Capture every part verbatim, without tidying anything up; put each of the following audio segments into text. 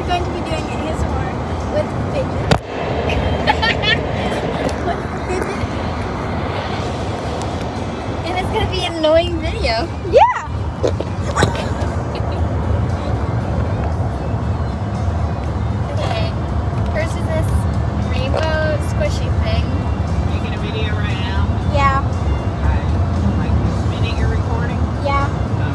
going to be doing A S M R with fidgets. With fidgets. And it's going to be an annoying video. Yeah! Okay. First is this rainbow squishy thing. Making a video right now? Yeah. Okay. Like this minute you're recording? Yeah.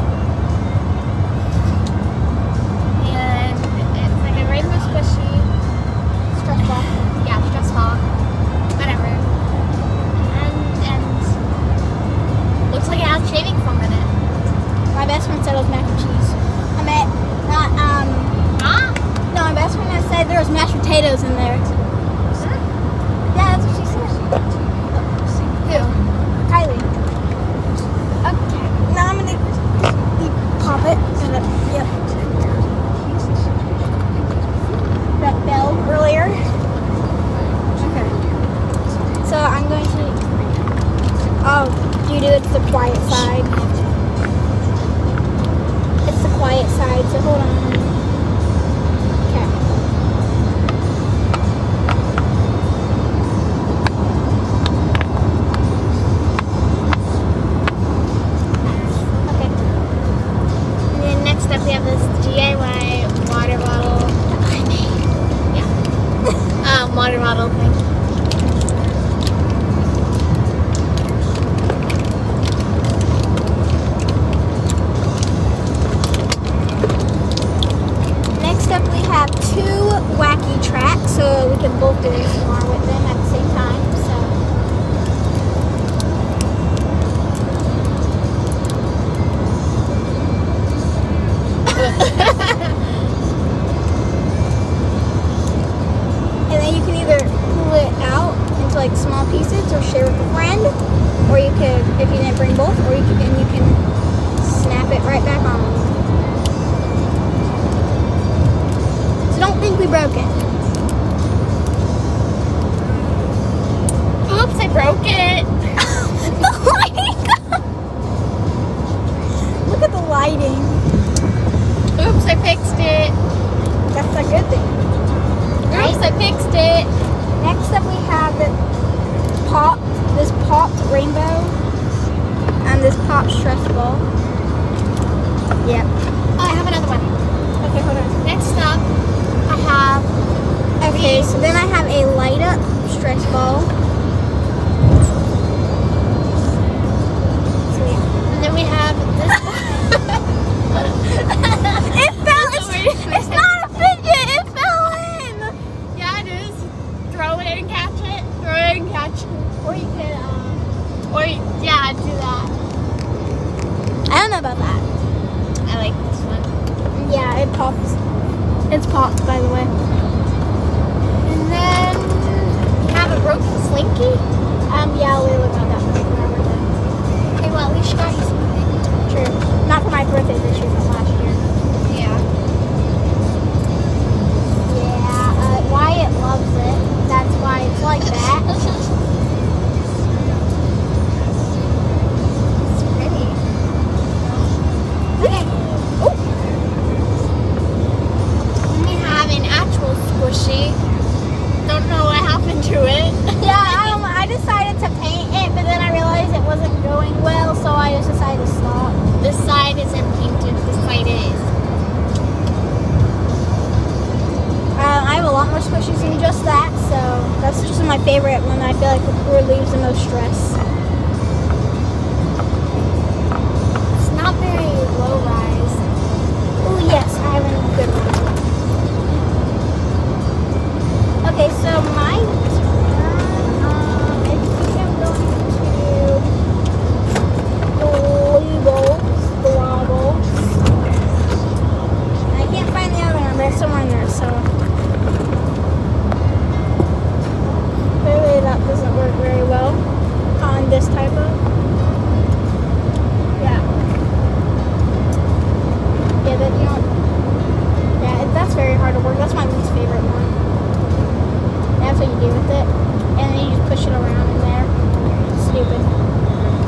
And it's like a rainbow squishy. Stress ball. Yeah, stress ball. Whatever. And, and looks like it has shaving foam in it. My best friend said it was mac and cheese. I meant, not, um, Ah! no, my best friend has said there was mashed potatoes in there. Yeah, that's what she said. Who? Kylie. Okay, now I'm gonna pop it. Yep. That bell earlier. Okay. So I'm going to. Oh, you do it's the quiet side. It's the quiet side. So hold on. Okay. Okay. And then next up we have this D I Y water bottle. Yeah. um, water bottle thing. Next up we have two wacky tracks, so we can both do A S M R with them at the same time. So. And then you can either pull it out into like small pieces or share with a friend, or you could, if you didn't bring both, or you can, and you can snap it right back on. So don't think we broke it. Oops, I broke it. The lighting! Look at the lighting. Oops, I fixed it. That's a good thing. Oops, I fixed it. Next up we have the pop, this popped rainbow, and this pop stress ball. Yep. Oh, I have another one. Okay, hold on. Next up, I have. Okay, so then I have a light up stress ball. So yeah. And then we have this. It fell! It's, it's not a fidget! It fell in! Yeah, it is. Throw it and catch it. Throw it and catch it. Or you could, um... Or, yeah, do that. I don't know about that. I like this one. Yeah, it pops. It's popped, by the way. And then we have a broken slinky. Um, yeah, we looked at that for like forever then. Okay, well, at least you got you something. True. Not for my birthday this year, but last year. Yeah. Yeah, uh, Wyatt loves it. That's why it's like that. It's pretty. Okay. Ooh. Then we have an actual squishy. Don't know what happened to it. Yeah, um, I decided to paint it, but then I realized it wasn't going well, so I just decided to stop. This side isn't painted. This side is. Uh, I have a lot more squishies than just that, so that's just my favorite one. I feel like it relieves the most stress. It's not very low rise. Oh yes, I have a good one. Okay, so my turn. Um, I think I'm going to Globals, Globals. I can't find the other one, but it's somewhere in there. So clearly that doesn't work very well on this type of. Yeah. Yeah, that you know. Yeah, it, that's very hard to work. That's my least favorite one. That's what you do with it. And then you just push it around in there. It's stupid.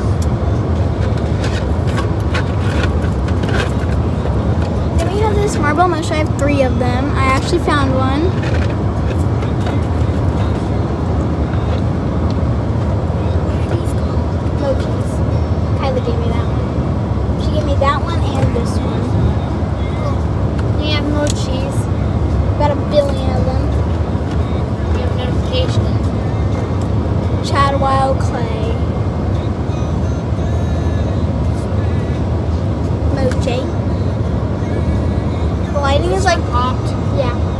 Then we have this marble marble mush. I have three of them. I actually found one. What are these called? Mochis. Kyla gave me that one. She gave me that one and this one. We have more cheese. Got a billion of them. We have notifications. Chad Wild Clay. Mochi. The lighting is like, Popped. yeah.